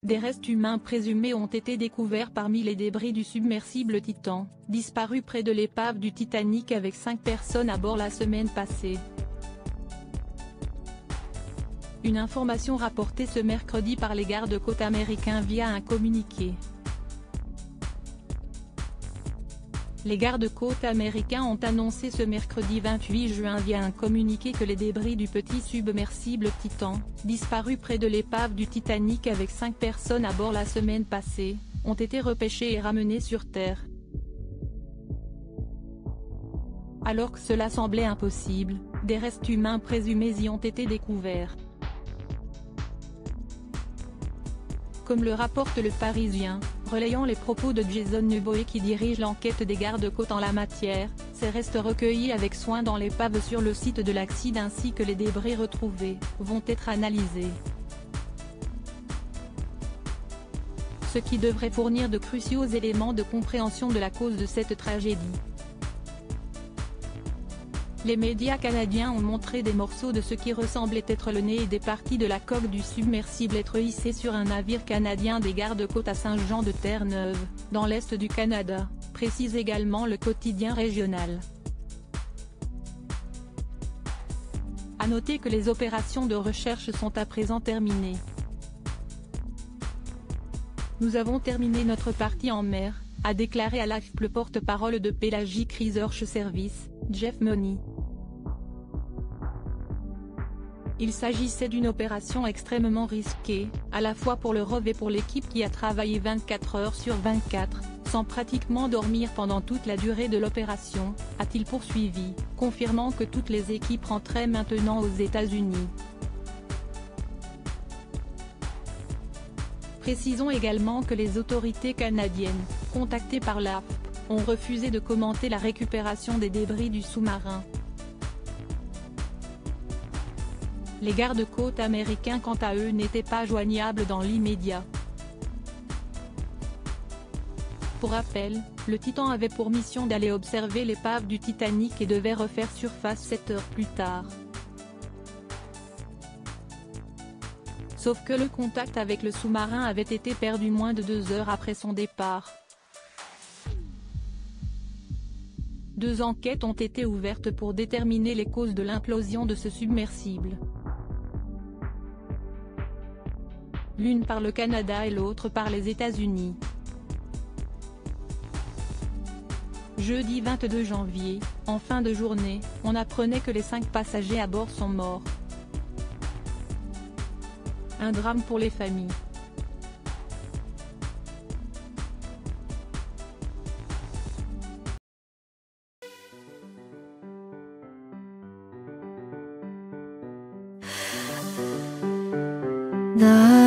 des restes humains présumés ont été découverts parmi les débris du submersible Titan, disparu près de l'épave du Titanic avec 5 personnes à bord la semaine passée. Une information rapportée ce mercredi par les gardes-côtes américains via un communiqué. Les gardes-côtes américains ont annoncé ce mercredi 28 juin via un communiqué que les débris du petit submersible Titan, disparu près de l'épave du Titanic avec 5 personnes à bord la semaine passée, ont été repêchés et ramenés sur Terre. Alors que cela semblait impossible, des restes humains présumés y ont été découverts. Comme le rapporte Le Parisien, relayant les propos de Jason Neboe qui dirige l'enquête des gardes-côtes en la matière, ces restes recueillis avec soin dans l'épave sur le site de l'accident ainsi que les débris retrouvés, vont être analysés. Ce qui devrait fournir de cruciaux éléments de compréhension de la cause de cette tragédie. Les médias canadiens ont montré des morceaux de ce qui ressemblait être le nez et des parties de la coque du submersible être hissé sur un navire canadien des gardes-côtes à Saint-Jean-de-Terre-Neuve, dans l'est du Canada, précise également le quotidien régional. À noter que les opérations de recherche sont à présent terminées. Nous avons terminé notre partie en mer, a déclaré à l'AFP le porte-parole de Pelagic Research Service, Jeff Money. Il s'agissait d'une opération extrêmement risquée, à la fois pour le ROV et pour l'équipe qui a travaillé 24 heures sur 24, sans pratiquement dormir pendant toute la durée de l'opération, a-t-il poursuivi, confirmant que toutes les équipes rentraient maintenant aux États-Unis. Précisons également que les autorités canadiennes, contactées par l'AFP, ont refusé de commenter la récupération des débris du sous-marin. Les gardes-côtes américains quant à eux n'étaient pas joignables dans l'immédiat. Pour rappel, le Titan avait pour mission d'aller observer l'épave du Titanic et devait refaire surface 7 heures plus tard. Sauf que le contact avec le sous-marin avait été perdu moins de 2 heures après son départ. 2 enquêtes ont été ouvertes pour déterminer les causes de l'implosion de ce submersible. L'une par le Canada et l'autre par les États-Unis. Jeudi 22 janvier, en fin de journée, on apprenait que les 5 passagers à bord sont morts. Un drame pour les familles. 나